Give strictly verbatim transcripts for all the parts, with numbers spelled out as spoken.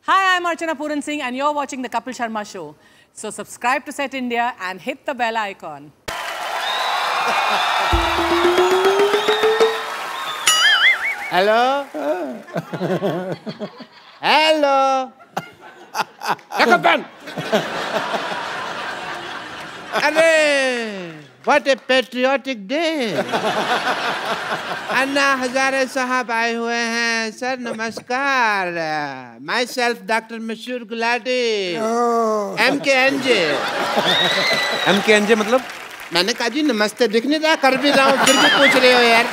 Hi, I'm Archana Puran Singh and you're watching the Kapil Sharma Show. So subscribe to Set India and hit the bell icon. Hello? Hello? Jacobin! Arey! What a patriotic day! Anna Hazare साहब आए हुए हैं sir नमस्कार my self doctor मशहूर Gulati M K N J M K N J मतलब मैंने कहा जी नमस्ते दिख नहीं रहा कर भी रहा हूँ फिर भी पूछ रहे हो यार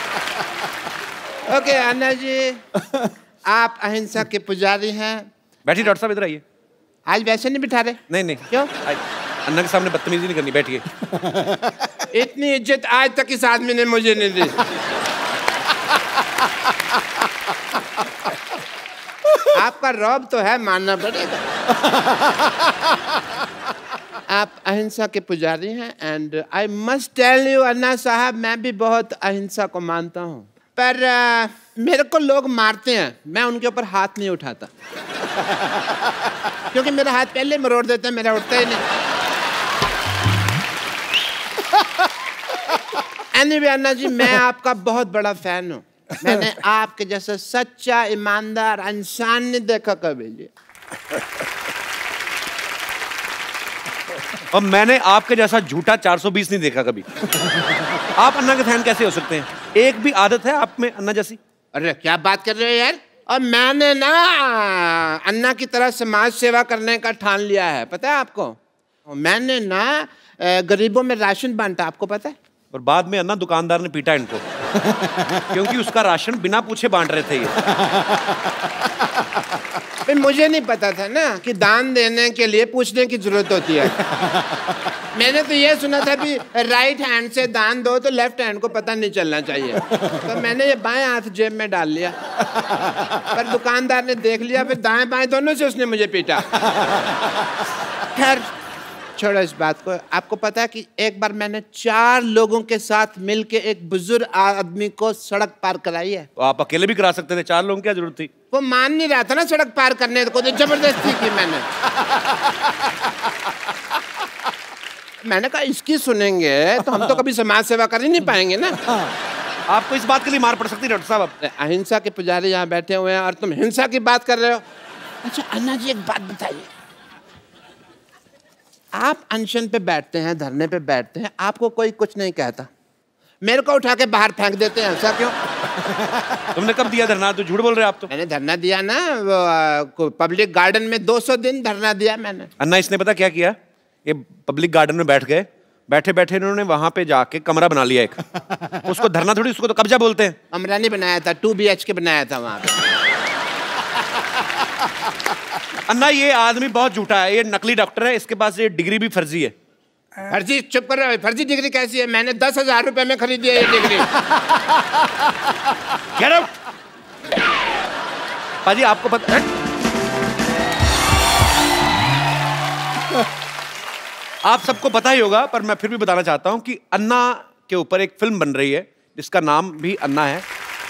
ओके अन्ना जी आप अहिंसा के पुजारी हैं बैठिए डॉक्टर साहब इधर आइए आज वैसे नहीं बिठा रहे नहीं नहीं क्यों अन्ना के सामने बदतमीजी नहीं करनी बैठिए इतनी इज्जत आज तक इस आदमी ने मुझे नहीं दी आपका रौब तो है मानना पड़ेगा आप अहिंसा के पुजारी हैं and I must tell you Anna Sahab मैं भी बहुत अहिंसा को मानता हूँ पर uh, मेरे को लोग मारते हैं मैं उनके ऊपर हाथ नहीं उठाता क्योंकि मेरा हाथ पहले मरोड़ देते हैं मेरा उठता ही नहीं anyway, अन्ना जी मैं आपका बहुत बड़ा फैन हूँ मैंने आपके जैसा सच्चा ईमानदार इंसान नहीं देखा कभी जी और मैंने आपके जैसा झूठा चार सौ बीस नहीं देखा कभी आप अन्ना के फैन कैसे हो सकते हैं एक भी आदत है आप में अन्ना जैसी अरे क्या बात कर रहे हो यार और मैंने ना अन्ना की तरह समाज सेवा करने का ठान लिया है पता है आपको मैंने ना गरीबों में राशन बांटा आपको पता है और बाद में अन्ना दुकानदार ने पीटा इनको क्योंकि उसका राशन बिना पूछे बांट रहे थे ये मुझे नहीं पता था ना कि दान देने के लिए पूछने की जरूरत होती है मैंने तो ये सुना था कि राइट हैंड से दान दो तो लेफ्ट हैंड को पता नहीं चलना चाहिए तो मैंने ये बाएं हाथ जेब में डाल लिया पर दुकानदार ने देख लिया फिर दाएं बाएं दोनों से उसने मुझे पीटा खैर छोड़ो इस बात को आपको पता है कि एक बार मैंने चार लोगों के साथ मिलके एक बुजुर्ग आदमी को सड़क पार कराई है आप अकेले भी करा सकते थे चार लोगों की क्या जरूरत थी वो मान नहीं रहा था ना सड़क पार करने को तो जबरदस्ती की मैंने मैंने कहा इसकी सुनेंगे तो हम तो कभी समाज सेवा कर ही नहीं पाएंगे ना आपको इस बात के लिए मार पड़ सकती है डॉक्टर साहब अहिंसा के पुजारी यहाँ बैठे हुए हैं और तुम हिंसा की बात कर रहे हो अच्छा अन्ना जी एक बात बताइए आप अनशन पे बैठते हैं धरने पे बैठते हैं आपको कोई कुछ नहीं कहता मेरे को उठा के बाहर फेंक देते हैं ऐसा क्यों तुमने कब दिया धरना तो झूठ बोल रहे आप तो मैंने धरना दिया ना वो पब्लिक गार्डन में दो सौ दिन धरना दिया मैंने अन्ना इसने पता क्या किया ये पब्लिक गार्डन में बैठ गए बैठे बैठे इन्होंने वहां पे जाके कमरा बना लिया एक उसको धरना थोड़ी उसको तो कब्जा बोलते हैं कमरा नहीं बनाया था टू बी एच के बनाया था वहां पे अन्ना ये आदमी बहुत झूठा है ये नकली डॉक्टर है इसके पास ये डिग्री भी फर्जी है फर्जी चुप कर रहे हो फर्जी डिग्री कैसी है मैंने दस हजार रुपए में खरीदी है ये डिग्री Get out! पाजी आपको पता आप सबको पता ही होगा पर मैं फिर भी बताना चाहता हूं कि अन्ना के ऊपर एक फिल्म बन रही है जिसका नाम भी अन्ना है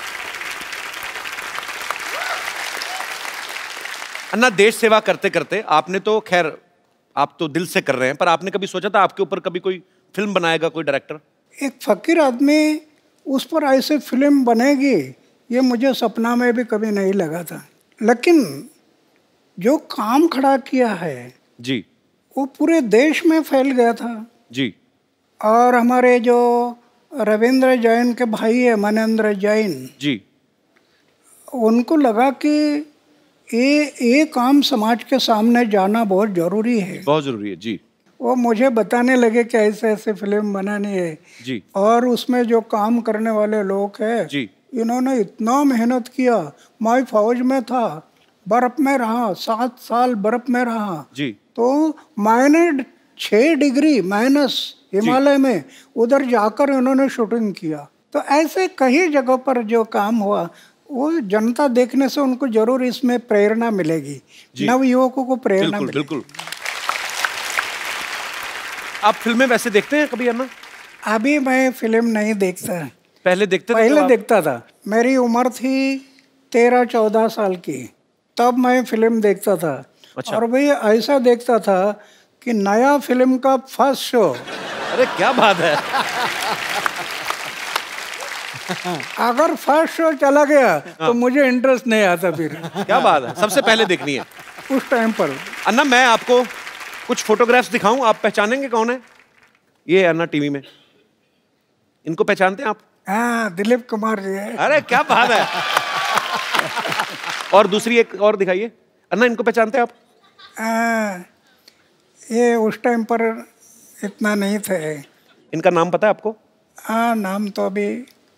अन्ना देश सेवा करते करते आपने तो खैर आप तो दिल से कर रहे हैं पर आपने कभी सोचा था आपके ऊपर कभी कोई फिल्म बनाएगा कोई डायरेक्टर एक फकीर आदमी उस पर ऐसे फिल्म बनेगी ये मुझे सपना में भी कभी नहीं लगा था लेकिन जो काम खड़ा किया है जी वो पूरे देश में फैल गया था जी और हमारे जो रविंद्र जैन के भाई है मनेंद्र जैन जी उनको लगा कि ये ये काम समाज के सामने जाना बहुत जरूरी है बहुत जरूरी है जी वो मुझे बताने लगे कि ऐसे ऐसे फिल्म बनानी है जी और उसमें जो काम करने वाले लोग हैं जी इन्होंने इतना मेहनत किया मैं फौज में था बर्फ में रहा सात साल बर्फ में रहा जी तो मैंने छः डिग्री माइनस हिमालय में उधर जाकर इन्होंने शूटिंग किया तो ऐसे कई जगहों पर जो काम हुआ वो जनता देखने से उनको जरूर इसमें प्रेरणा मिलेगी नव युवकों को प्रेरणा बिल्कुल, मिलेगी बिल्कुल। आप फिल्में वैसे देखते हैं कभी अन्ना अभी मैं फिल्म नहीं देखता पहले देखते थे पहले देखता था मेरी उम्र थी तेरह चौदह साल की तब मैं फिल्म देखता था। अच्छा। और भाई ऐसा देखता था कि नया फिल्म का फर्स्ट शो। अरे क्या बात है। अगर फर्स्ट शो चला गया तो मुझे इंटरेस्ट नहीं आता फिर। क्या बात है, सबसे पहले देखनी है उस टाइम पर। अन्ना मैं आपको कुछ फोटोग्राफ्स दिखाऊं, आप पहचानेंगे कौन है? ये अन्ना टीवी में, इनको पहचानते हैं आप? हाँ, दिलीप कुमार जी है। अरे क्या बात है। और दूसरी एक और दिखाइए। अन्ना इनको पहचानते हैं आप? आ, ये उस टाइम पर इतना नहीं थे। इनका नाम पता है आपको? हाँ, नाम तो अभी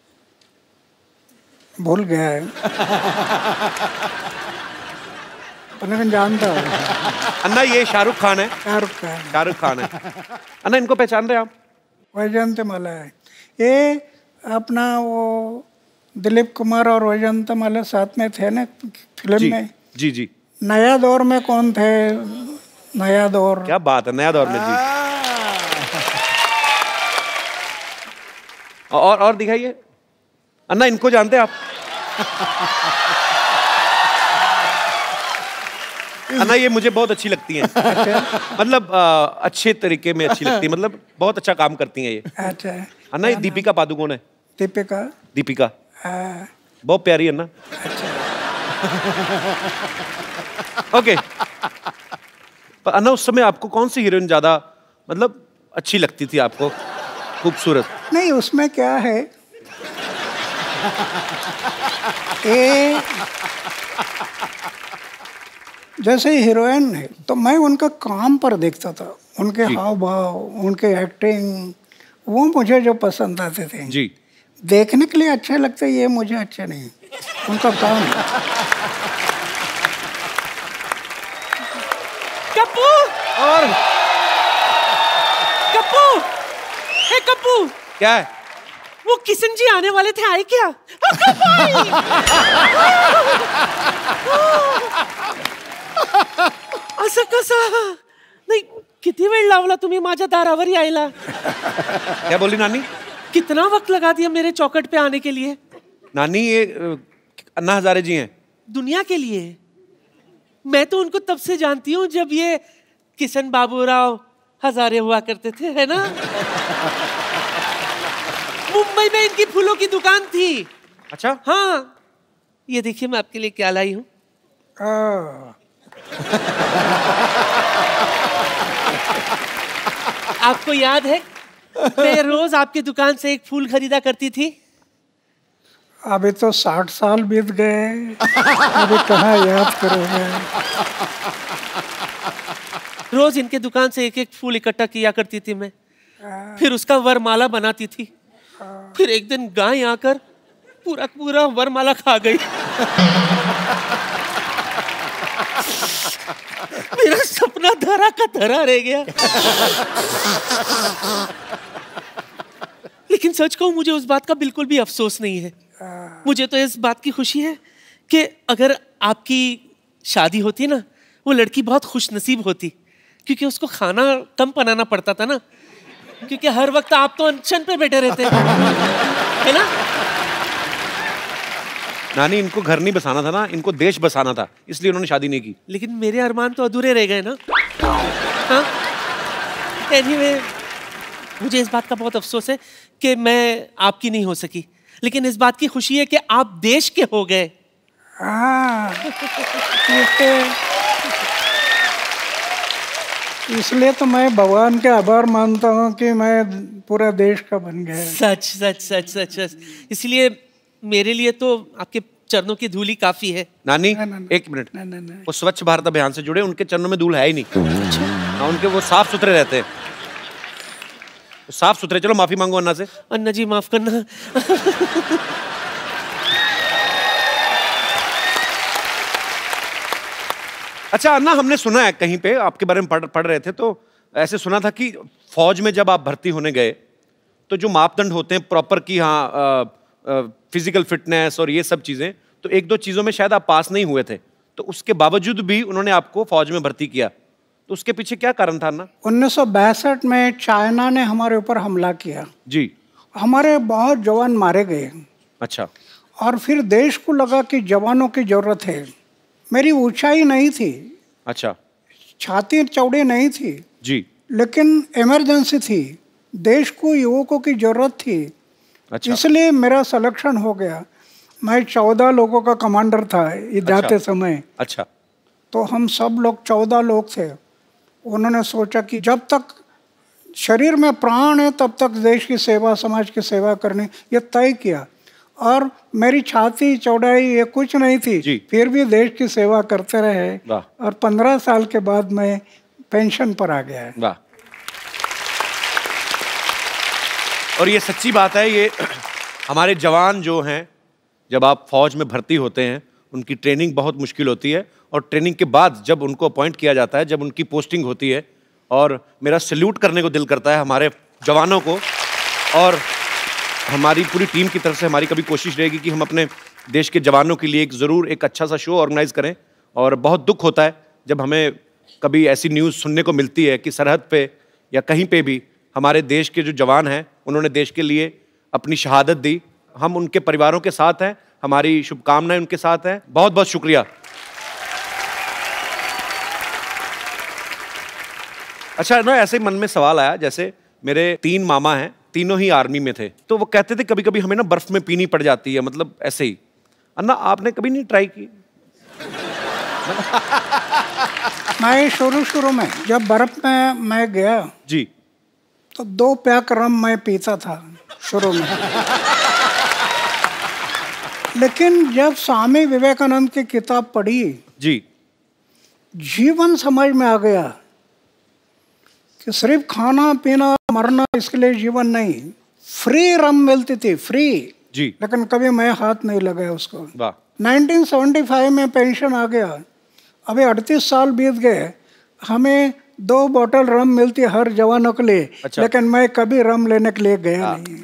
भूल गया है। लेकिन जानता हूँ। अन्ना ये शाहरुख खान है। शाहरुख खान। शाहरुख खान है। अन्ना इनको पहचान रहे हैं आप? वैजयंती माला है ये। अपना वो दिलीप कुमार और वैजयंती माला साथ में थे ना फिल्म जी, में। जी जी। नया दौर में कौन थे? नया दौर। क्या बात है, नया दौर में जी। और और दिखाइए। अन्ना इनको जानते हैं आप? अन्ना ये मुझे बहुत अच्छी लगती हैं। मतलब आ, अच्छे तरीके में अच्छी लगती है, मतलब बहुत अच्छा काम करती हैं ये। अच्छा। अन्ना ये दीपिका पादुकोण है। दीपिका। दीपिका हाँ। बहुत प्यारी है अन्ना। ओके। पर अन्ना उस समय आपको कौन सी हीरोइन ज्यादा मतलब अच्छी लगती थी आपको, खूबसूरत? नहीं, उसमें क्या है ये, जैसे हीरोइन है तो मैं उनका काम पर देखता था, उनके हाव भाव, उनके एक्टिंग, वो मुझे जो पसंद आते थे। जी। देखने के लिए अच्छे लगते, ये मुझे अच्छे नहीं, उनका काम। कप्पू और कप्पू, हे कप्पू, क्या है? वो किशन जी आने वाले थे, आए क्या? असं कसं? नाही, किती वेळ लावला तुम्ही माझ्या दारावर यायला? क्या बोली नानी? कितना वक्त लगा दिया मेरे चौकट पे आने के लिए? नानी ये अन्ना हजारे जी हैं। दुनिया के लिए? मैं तो उनको तब से जानती हूँ जब ये किशन बाबूराव हजारे हुआ करते थे, है ना? मुंबई में इनकी फूलों की दुकान थी। अच्छा। हाँ, ये देखिए मैं आपके लिए क्या लाई हूँ। आपको याद है मैं रोज आपकी दुकान से एक फूल खरीदा करती थी? अभी तो साठ साल बीत गए, अभी कहाँ याद करोगे? रोज इनके दुकान से एक एक फूल इकट्ठा किया करती थी मैं, फिर उसका वरमाला बनाती थी। फिर एक दिन गाय आकर पूरा पूरा वरमाला खा गई। मेरा सपना धरा का धरा रह गया। लेकिन सच कहूं, मुझे उस बात का बिल्कुल भी अफसोस नहीं है। मुझे तो इस बात की खुशी है कि अगर आपकी शादी होती ना, वो लड़की बहुत खुशनसीब होती, क्योंकि उसको खाना कम बनाना पड़ता था ना, क्योंकि हर वक्त आप तो अनशन पे बैठे रहते है ना? नानी इनको घर नहीं बसाना था ना, इनको देश बसाना था, इसलिए उन्होंने शादी नहीं की। लेकिन मेरे अरमान तो अधूरे रह गए ना। हाँ? Anyway, मुझे इस बात का बहुत अफसोस है कि मैं आपकी नहीं हो सकी, लेकिन इस बात की खुशी है कि आप देश के हो गए। हाँ, इसलिए तो मैं भगवान के आभार मानता हूँ कि मैं पूरा देश का बन गया। सच सच सच सच सच। इसलिए मेरे लिए तो आपके चरणों की धूल ही काफी है। नानी ना, ना, ना, एक मिनट, ना, ना, ना। वो स्वच्छ भारत अभियान से जुड़े, उनके चरणों में धूल है ही नहीं। हाँ, उनके वो साफ सुथरे रहते हैं, साफ सुथरे। चलो माफी मांगो अन्ना से। अन्ना जी माफ करना। अच्छा अन्ना, हमने सुना है कहीं पे आपके बारे में पढ़ पढ़ रहे थे, तो ऐसे सुना था कि फौज में जब आप भर्ती होने गए तो जो मापदंड होते हैं प्रॉपर की, हाँ फिजिकल फिटनेस और ये सब चीजें, तो एक दो चीजों में शायद आप पास नहीं हुए थे, तो उसके बावजूद भी उन्होंने आपको फौज में भर्ती किया, तो उसके पीछे क्या कारण था अन्ना? उन्नीस सौ बासठ में चाइना ने हमारे ऊपर हमला किया जी। हमारे बहुत जवान मारे गए। अच्छा। और फिर देश को लगा कि जवानों की जरूरत है, मेरी ऊंचाई नहीं थी, अच्छा, छाती चौड़ी नहीं थी जी, लेकिन इमरजेंसी थी, देश को युवकों की जरूरत थी, अच्छा, इसलिए मेरा सिलेक्शन हो गया। मैं चौदह लोगों का कमांडर था ये जाते अच्छा, समय। अच्छा, तो हम सब लोग चौदह लोग थे। उन्होंने सोचा कि जब तक शरीर में प्राण है तब तक देश की सेवा, समाज की सेवा करनी, ये तय किया। और मेरी छाती चौड़ाई ये कुछ नहीं थी, फिर भी देश की सेवा करते रहे और पंद्रह साल के बाद मैं पेंशन पर आ गया। वाह। और ये सच्ची बात है, ये हमारे जवान जो हैं, जब आप फौज में भर्ती होते हैं, उनकी ट्रेनिंग बहुत मुश्किल होती है और ट्रेनिंग के बाद जब उनको अपॉइंट किया जाता है, जब उनकी पोस्टिंग होती है, और मेरा सैल्यूट करने को दिल करता है हमारे जवानों को। और हमारी पूरी टीम की तरफ से हमारी कभी कोशिश रहेगी कि हम अपने देश के जवानों के लिए एक ज़रूर एक अच्छा सा शो ऑर्गेनाइज करें। और बहुत दुख होता है जब हमें कभी ऐसी न्यूज़ सुनने को मिलती है कि सरहद पे या कहीं पे भी हमारे देश के जो जवान हैं, उन्होंने देश के लिए अपनी शहादत दी। हम उनके परिवारों के साथ हैं, हमारी शुभकामनाएं उनके साथ हैं। बहुत बहुत शुक्रिया। अच्छा ना, ऐसे ही मन में सवाल आया, जैसे मेरे तीन मामा हैं, तीनों ही आर्मी में थे, तो वो कहते थे कभी कभी हमें ना बर्फ में पीनी पड़ जाती है, मतलब ऐसे ही। अन्ना, आपने कभी नहीं ट्राई की? मैं शुरू शुरू में जब बर्फ में मैं गया जी, तो दो पैक रम मैं पीता था शुरू में। लेकिन जब स्वामी विवेकानंद की किताब पढ़ी जी, जीवन समझ में आ गया कि सिर्फ खाना पीना मरना इसके लिए जीवन नहीं। फ्री रम मिलती थी, फ्री जी, लेकिन कभी मैं हाथ नहीं लगाया उसको। वाह। उन्नीस सौ पचहत्तर में पेंशन आ गया, अभी अड़तीस साल बीत गए, हमें दो बोतल रम मिलती हर जवानों के लिए। अच्छा। लेकिन मैं कभी रम लेने के लिए गया नहीं।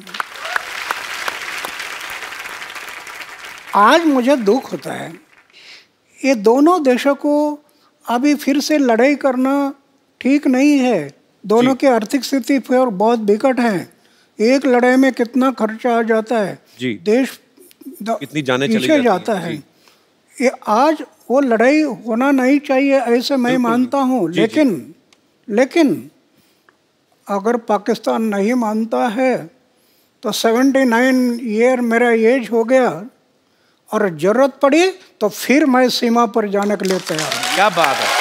आज मुझे दुख होता है, ये दोनों देशों को अभी फिर से लड़ाई करना ठीक नहीं है। दोनों की आर्थिक स्थिति फिर बहुत विकट है। एक लड़ाई में कितना खर्चा आ जाता है जी, देश कितनी जाने चली जाती जाता है। ये आज वो लड़ाई होना नहीं चाहिए ऐसे मैं मानता हूँ। लेकिन लेकिन अगर पाकिस्तान नहीं मानता है तो उन्यासी ईयर मेरा एज हो गया और जरूरत पड़ी तो फिर मैं सीमा पर जाने के लिए तैयार हूँ। क्या बात है।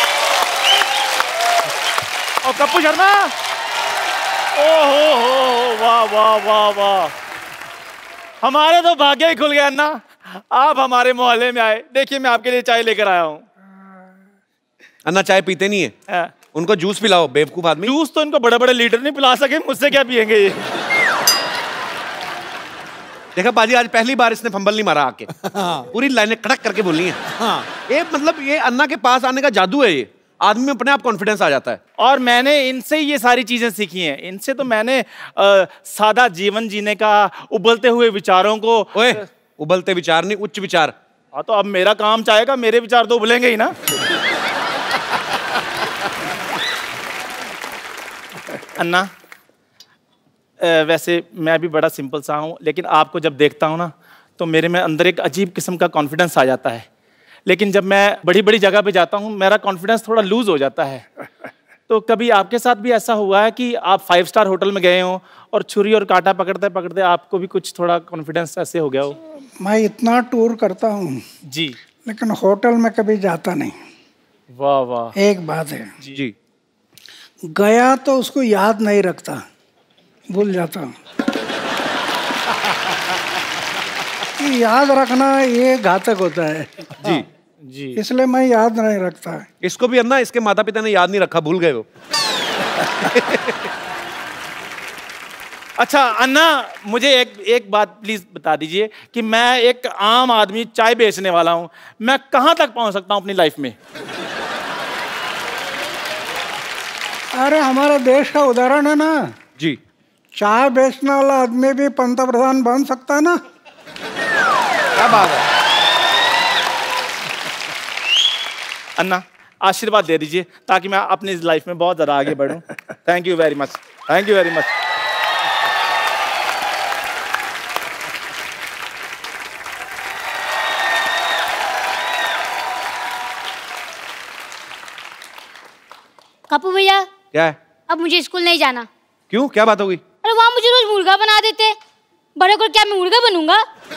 और कप्पू शर्मा, ओ हो हो, वाह वाह वाह वाह, हमारे तो भाग्य ही खुल गया अन्ना, आप हमारे मोहल्ले में आए। देखिए मैं आपके लिए चाय लेकर आया हूँ। अन्ना चाय पीते नहीं है, आ? उनको जूस पिलाओ, बेवकूफ आदमी। जूस तो इनको बड़े बड़े लीडर नहीं पिला सके, मुझसे क्या पियेंगे ये। देखा बाजी, आज पहली बार इसने फंबल नहीं मारा आके। पूरी लाइनें कड़क करके बोली हैं। हाँ। ये मतलब ये अन्ना के पास आने का जादू है, ये आदमी में अपने आप कॉन्फिडेंस आ जाता है। और मैंने इनसे ये सारी चीजें सीखी हैं। इनसे तो मैंने आ, सादा जीवन जीने का, उबलते हुए विचारों को। ओए, उबलते विचार नहीं, उच्च विचार। हाँ तो अब मेरा काम चाहेगा, मेरे विचार तो उबलेंगे ही ना। अन्ना, वैसे मैं भी बड़ा सिंपल सा हूँ, लेकिन आपको जब देखता हूँ ना तो मेरे में अंदर एक अजीब किस्म का कॉन्फिडेंस आ जाता है। लेकिन जब मैं बड़ी बड़ी जगह पे जाता हूँ मेरा कॉन्फिडेंस थोड़ा लूज हो जाता है। तो कभी आपके साथ भी ऐसा हुआ है कि आप फाइव स्टार होटल में गए हो और छुरी और कांटा पकड़ते पकड़ते आपको भी कुछ थोड़ा कॉन्फिडेंस ऐसे हो गया हो? मैं इतना टूर करता हूँ जी, लेकिन होटल में कभी जाता नहीं। वाह वाह। एक बात है जी, गया तो उसको याद नहीं रखता, भूल जाता हूँ। याद रखना ये घातक होता है जी जी, इसलिए मैं याद नहीं रखता। इसको भी अन्ना, इसके माता पिता ने याद नहीं रखा, भूल गए वो। अच्छा अन्ना, मुझे एक एक बात प्लीज बता दीजिए कि मैं एक आम आदमी चाय बेचने वाला हूँ, मैं कहाँ तक पहुँच सकता हूँ अपनी लाइफ में? अरे हमारे देश का उदाहरण है ना जी, चाय बेचने वाला आदमी भी पंतप्रधान बन सकता है ना। क्या बात है। अन्ना, आशीर्वाद दे दीजिए ताकि मैं अपनी लाइफ में बहुत ज़्यादा आगे बढ़ूं। Thank you very much, thank you very much. Kapu भैया, क्या है? अब मुझे स्कूल नहीं जाना। क्यों, क्या बात हो गई? अरे वहाँ मुझे रोज मुर्गा बना देते, बड़े को क्या मैं मुर्गा बनूंगा?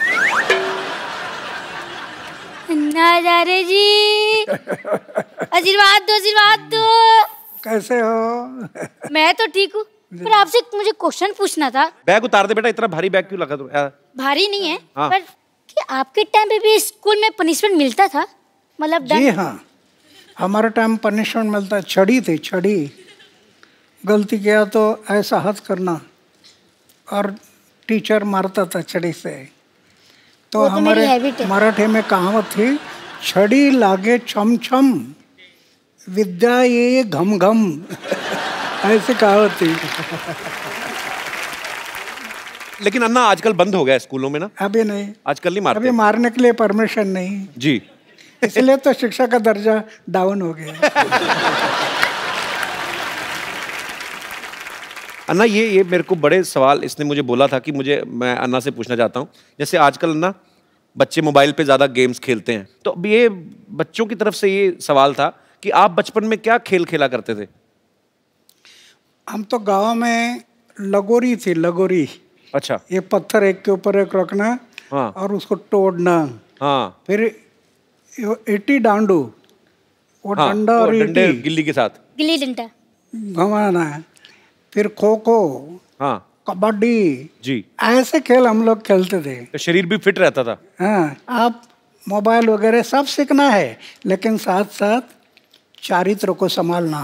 हजारे जी, आशीर्वाद दो, आशीर्वाद दो। कैसे हो? मैं तो ठीक हूँ, पर आपसे मुझे क्वेश्चन पूछना था। बैग उतार दे बेटा, इतना भारी बैग क्यों लगा? तुम भारी नहीं है, हाँ। पर कि आपके टाइम पे भी स्कूल में पनिशमेंट मिलता था? मतलब जी हाँ, हमारे टाइम पनिशमेंट मिलता, छड़ी थी, छड़ी। गलती किया तो ऐसा हाथ करना और टीचर मारता था छड़ी से। तो, तो हमारे मराठी में कहावत थी, छड़ी लागे छम छम, विद्या ये घम घम। ऐसी कहावत थी। लेकिन अन्ना आजकल बंद हो गया स्कूलों में ना? अभी नहीं, आजकल नहीं मारते। अभी मारने के लिए परमिशन नहीं जी, इसलिए तो शिक्षा का दर्जा डाउन हो गया। अन्ना ये ये मेरे को बड़े सवाल इसने मुझे बोला था कि मुझे, मैं अन्ना से पूछना चाहता हूँ, जैसे आजकल ना बच्चे मोबाइल पे ज़्यादा गेम्स खेलते हैं, तो अब ये बच्चों की तरफ से ये सवाल था कि आप बचपन में क्या खेल खेला करते थे? हम तो गांव में लगोरी थी, लगोरी। अच्छा। ये पत्थर एक के ऊपर एक रखना, हाँ। और उसको तोड़ना। हाँ। फिर ईटी डांडू, वो हाँ, डंडा वो और डंडे ईटी गिल्ली के साथ, गिल्ली डंडा घुमाना है। फिर खो खो, हाँ, कबड्डी, जी, ऐसे खेल हम लोग खेलते थे। तो शरीर भी फिट रहता था। हाँ, आप मोबाइल वगैरह सब सीखना है, लेकिन साथ साथ चारित्र को संभालना,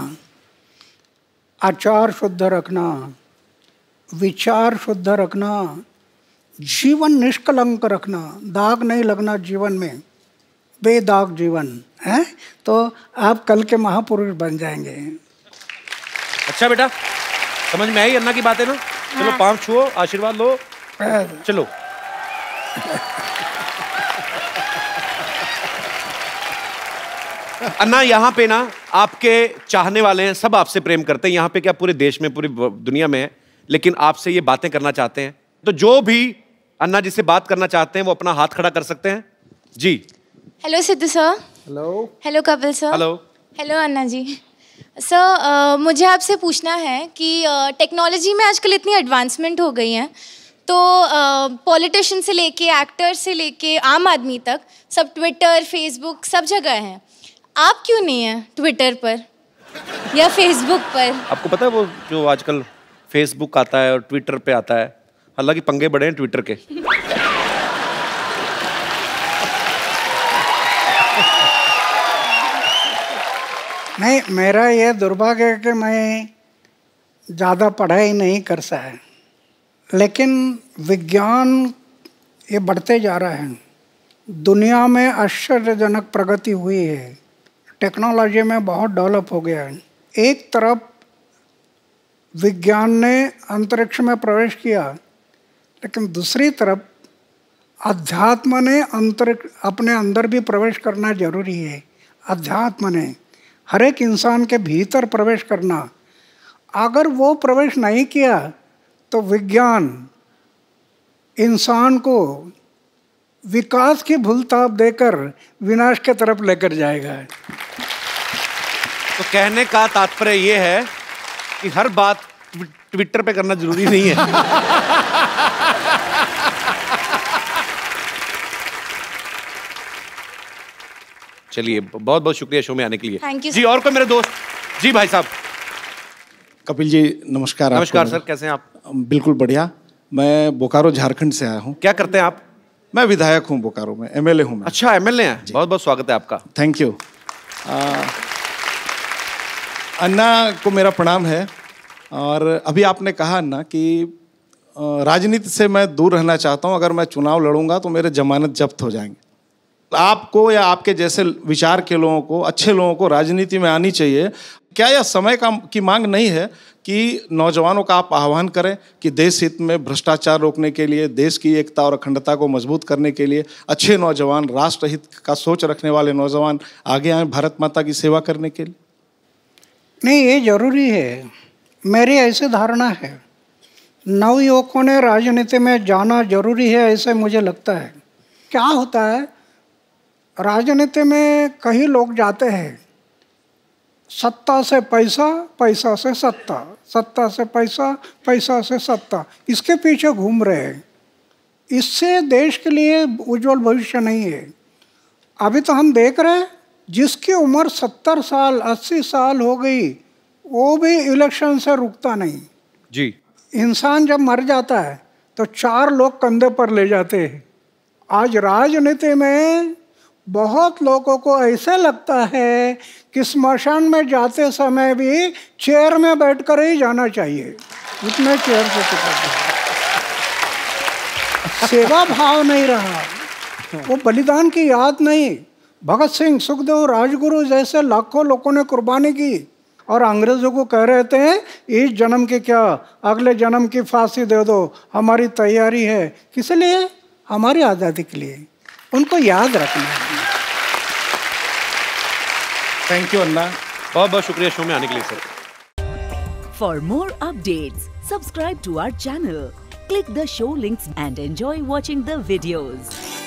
आचार शुद्ध रखना, विचार शुद्ध रखना, जीवन निष्कलंक रखना, दाग नहीं लगना जीवन में, बेदाग जीवन है, तो आप कल के महापुरुष बन जाएंगे। अच्छा बेटा, समझ में आई अन्ना की बातें ना? चलो हाँ। पाँव छुओ, आशीर्वाद लो, चलो। अन्ना, यहाँ पे ना आपके चाहने वाले हैं, सब आपसे प्रेम करते हैं, यहाँ पे क्या पूरे देश में, पूरी दुनिया में है, लेकिन आपसे ये बातें करना चाहते हैं। तो जो भी अन्ना जी से बात करना चाहते हैं वो अपना हाथ खड़ा कर सकते हैं जी। Hello Sidhu sir. Hello. Hello Kapil sir. Hello. Hello Anna ji. Sir uh, मुझे आपसे पूछना है कि टेक्नोलॉजी uh, में आजकल इतनी एडवांसमेंट हो गई है, तो पॉलिटिशियन uh, से लेके एक्टर से लेके आम आदमी तक सब ट्विटर, फेसबुक, सब जगह हैं। आप क्यों नहीं हैं ट्विटर पर या फेसबुक पर? आपको पता है वो जो आजकल फेसबुक आता है और ट्विटर पे आता है, हालांकि पंगे बड़े हैं ट्विटर के। नहीं, मेरा ये दुर्भाग्य है कि मैं ज़्यादा पढ़ाई नहीं कर सका, लेकिन विज्ञान ये बढ़ते जा रहा है, दुनिया में आश्चर्यजनक प्रगति हुई है, टेक्नोलॉजी में बहुत डेवलप हो गया है। एक तरफ विज्ञान ने अंतरिक्ष में प्रवेश किया, लेकिन दूसरी तरफ अध्यात्म ने अंतरिक्ष अपने अंदर भी प्रवेश करना जरूरी है। अध्यात्म ने हर एक इंसान के भीतर प्रवेश करना, अगर वो प्रवेश नहीं किया तो विज्ञान इंसान को विकास की भूलताप देकर विनाश की तरफ लेकर जाएगा। तो कहने का तात्पर्य ये है कि हर बात ट्विटर पे करना जरूरी नहीं है। चलिए, बहुत बहुत शुक्रिया शो में आने के लिए। थैंक यू जी। और कोई मेरे दोस्त? जी भाई साहब। कपिल जी नमस्कार। नमस्कार सर, कैसे हैं आप? बिल्कुल बढ़िया। मैं बोकारो झारखंड से आया हूँ। क्या करते हैं आप? मैं विधायक हूँ बोकारो में, एमएलए हूँ मैं। अच्छा, एमएलए हैं, बहुत बहुत स्वागत है आपका। Thank you. अन्ना को मेरा प्रणाम है। और अभी आपने कहा अन्ना कि राजनीति से मैं दूर रहना चाहता हूँ, अगर मैं चुनाव लड़ूंगा तो मेरे जमानत जब्त हो जाएंगे। आपको या आपके जैसे विचार के लोगों को, अच्छे लोगों को राजनीति में आनी चाहिए। क्या यह समय का की मांग नहीं है कि नौजवानों का आप आह्वान करें कि देश हित में भ्रष्टाचार रोकने के लिए, देश की एकता और अखंडता को मजबूत करने के लिए अच्छे नौजवान, राष्ट्र हित का सोच रखने वाले नौजवान आगे आए भारत माता की सेवा करने के लिए? नहीं, ये जरूरी है, मेरी ऐसी धारणा है। नवयुवकों ने राजनीति में जाना जरूरी है, ऐसे मुझे लगता है। क्या होता है, राजनीति में कई लोग जाते हैं, सत्ता से पैसा, पैसा से सत्ता, सत्ता से पैसा, पैसा से सत्ता, इसके पीछे घूम रहे हैं। इससे देश के लिए उज्जवल भविष्य नहीं है। अभी तो हम देख रहे हैं जिसकी उम्र सत्तर साल अस्सी साल हो गई वो भी इलेक्शन से रुकता नहीं जी। इंसान जब मर जाता है तो चार लोग कंधे पर ले जाते हैं। आज राजनीति में बहुत लोगों को ऐसा लगता है कि स्मशान में जाते समय भी चेयर में बैठकर ही जाना चाहिए, इतने चेयर से टिकट। सेवा भाव नहीं रहा, वो बलिदान की याद नहीं। भगत सिंह, सुखदेव, राजगुरु जैसे लाखों लोगों ने कुर्बानी की और अंग्रेजों को कह रहे थे इस जन्म की क्या अगले जन्म की फांसी दे दो, हमारी तैयारी है। किस लिए? हमारी आज़ादी के लिए। उनको याद रखना है। थैंक यू अन्ना, बहुत बहुत शुक्रिया शो में आने के लिए sir. For more updates subscribe to our channel, click the show links and enjoy watching the videos.